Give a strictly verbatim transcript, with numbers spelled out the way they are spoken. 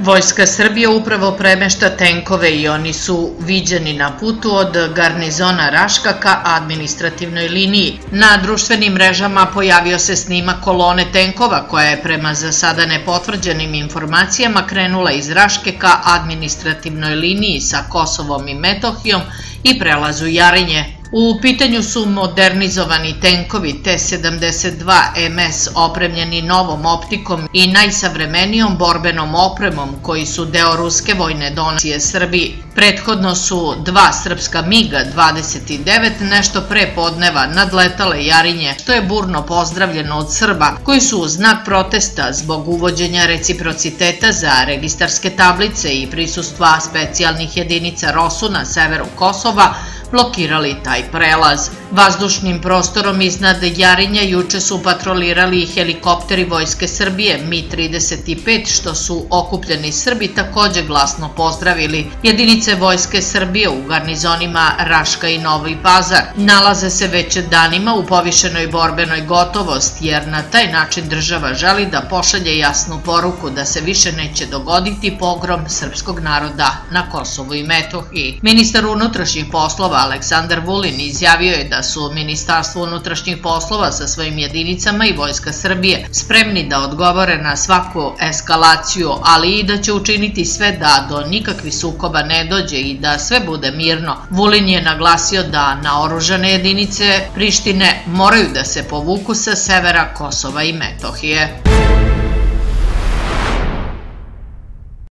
Vojska Srbije upravo premešta tenkove i oni su viđeni na putu od garnizona Raška ka administrativnoj liniji. Na društvenim mrežama pojavio se snimak kolone tenkova koja je prema za sada nepotvrđenim informacijama krenula iz Raške ka administrativnoj liniji sa Kosovom i Metohijom i prelazu Jarinje. U pitanju su modernizovani tenkovi T sedamdeset dva M S opremljeni novom optikom i najsavremenijom borbenom opremom koji su deo ruske vojne donacije Srbiji. Prethodno su dva srpska MiG-a dvadeset devet nešto pre podneva nadletale Jarinje, što je burno pozdravljeno od Srba, koji su u znak protesta zbog uvođenja reciprociteta za registarske tablice i prisustva specijalnih jedinica ROSU na severu Kosova blokirali taj prelaz. Vazdušnim prostorom iznad Jarinja juče su patrolirali helikopteri Vojske Srbije Mi trideset pet, što su okupljeni Srbi takođe glasno pozdravili. Jedinice Vojske Srbije u garnizonima Raška i Novi Pazar nalaze se već danima u povišenoj borbenoj gotovosti, jer na taj način država želi da pošalje jasnu poruku da se više neće dogoditi pogrom srpskog naroda na Kosovu i Metohiji. Ministar unutrašnjih poslova Aleksandar Vulin izjavio je da su Ministarstvo unutrašnjih poslova sa svojim jedinicama i Vojska Srbije spremni da odgovore na svaku eskalaciju, ali i da će učiniti sve da do nikakvih sukoba ne dođe i da sve bude mirno. Vulin je naglasio da naoružane jedinice Prištine moraju da se povuku sa severa Kosova i Metohije.